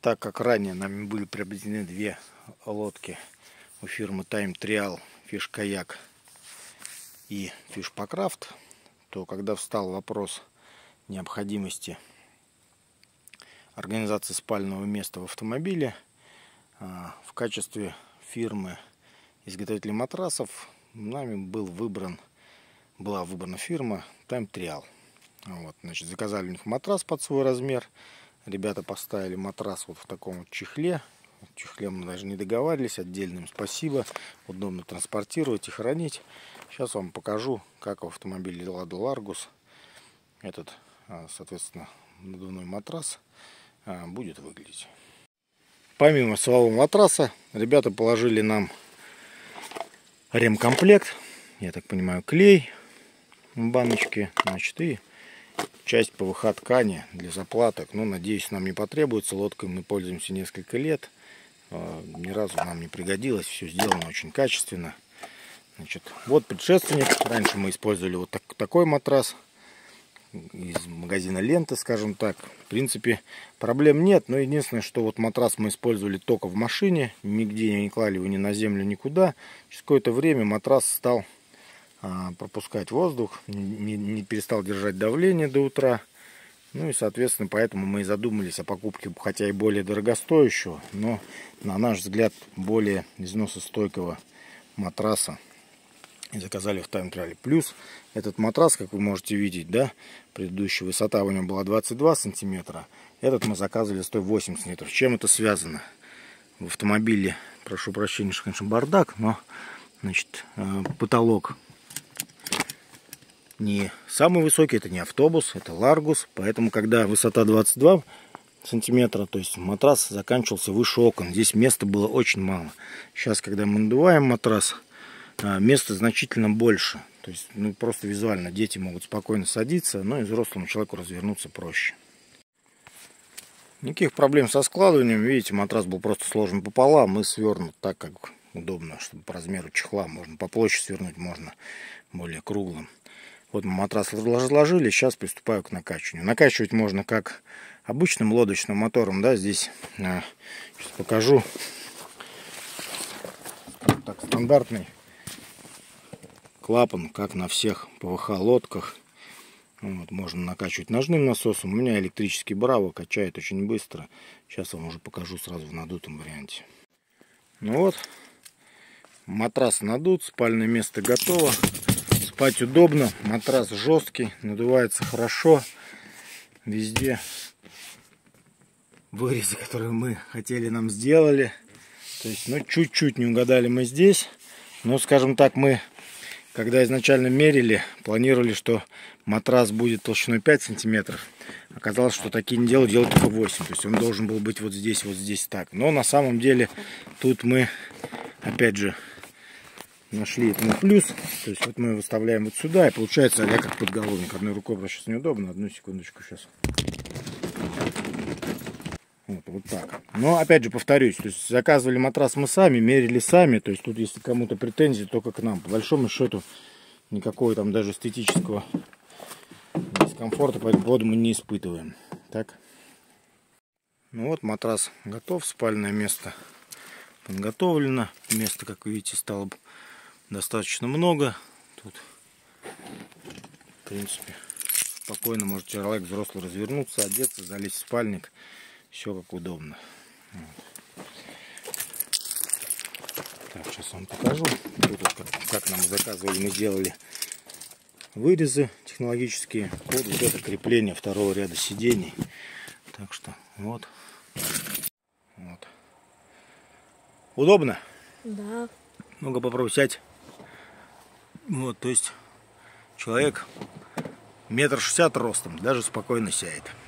Так как ранее нами были приобретены две лодки у фирмы Time Trial, Fish Kayak и Fish Pacraft, то когда встал вопрос необходимости организации спального места в автомобиле, в качестве фирмы изготовителей матрасов нами была выбрана фирма Time Trial. Вот, значит, заказали у них матрас под свой размер. Ребята поставили матрас вот в таком вот чехле. В чехле мы даже не договаривались. Отдельно им спасибо. Удобно транспортировать и хранить. Сейчас вам покажу, как в автомобиле Lada Largus этот, соответственно, надувной матрас будет выглядеть. Помимо самого матраса, ребята положили нам ремкомплект. Я так понимаю, клей в баночке. Значит, и часть ПВХ ткани для заплаток. Ну, надеюсь, нам не потребуется. Лодкой мы пользуемся несколько лет. Ни разу нам не пригодилось. Все сделано очень качественно. Значит, вот предшественник. Раньше мы использовали вот такой матрас из магазина Лента, скажем так. В принципе, проблем нет. Но единственное, что вот матрас мы использовали только в машине. Нигде не клали его ни на землю, никуда. Через какое-то время матрас стал пропускать воздух, не перестал держать давление до утра. Ну и, соответственно, поэтому мы и задумались о покупке, хотя и более дорогостоящего, но, на наш взгляд, более износостойкого матраса. И заказали в Time Trial. Плюс этот матрас, как вы можете видеть, да, предыдущая высота у него была 22 сантиметра. Этот мы заказывали 108 сантиметров. С чем это связано? В автомобиле, прошу прощения, что, конечно, бардак, но, значит, потолок не самый высокий, это не автобус, это Largus. Поэтому, когда высота 22 сантиметра, то есть матрас заканчивался выше окон. Здесь места было очень мало. Сейчас, когда мы надуваем матрас, места значительно больше. То есть, ну, просто визуально дети могут спокойно садиться, но и взрослому человеку развернуться проще. Никаких проблем со складыванием. Видите, матрас был просто сложен пополам и свернут так, как удобно, чтобы по размеру чехла. Можно по площади свернуть, можно более круглым. Вот мы матрас разложили, сейчас приступаю к накачиванию. Накачивать можно как обычным лодочным мотором, да, здесь сейчас покажу. Так, стандартный клапан, как на всех ПВХ лодках. Вот, можно накачивать ножным насосом. У меня электрический Браво качает очень быстро. Сейчас вам уже покажу сразу в надутом варианте. Ну вот, матрас надут, спальное место готово. Спать удобно, матрас жесткий, надувается хорошо. Везде вырезы, которые мы хотели, нам сделали. То есть, ну, чуть-чуть не угадали мы здесь. Но, скажем так, мы, когда изначально мерили, планировали, что матрас будет толщиной 5 сантиметров. Оказалось, что такие не делают только 8. То есть он должен был быть вот здесь так. Но на самом деле тут мы, опять же, нашли этому плюс. То есть вот мы выставляем вот сюда, и получается а-ля как подголовник. Одной рукой просто сейчас неудобно. Одну секундочку сейчас. Вот так. Но опять же повторюсь, то есть заказывали матрас мы сами, мерили сами. То есть тут если кому-то претензии, только к нам. По большому счету никакого там даже эстетического дискомфорта по этому поводу мы не испытываем. Так. Ну вот матрас готов, спальное место подготовлено. Места, как вы видите, стало достаточно много. Тут, в принципе, спокойно может человек взрослый развернуться, одеться, залезть в спальник. Все как удобно. Вот. Так, сейчас вам покажу. Тут вот как нам заказывали, мы делали вырезы технологические под вот это крепление второго ряда сидений. Так что вот. Вот. Удобно? Да. Ну-ка попробуй сядь. Вот, то есть человек 1,60 м ростом даже спокойно сядет.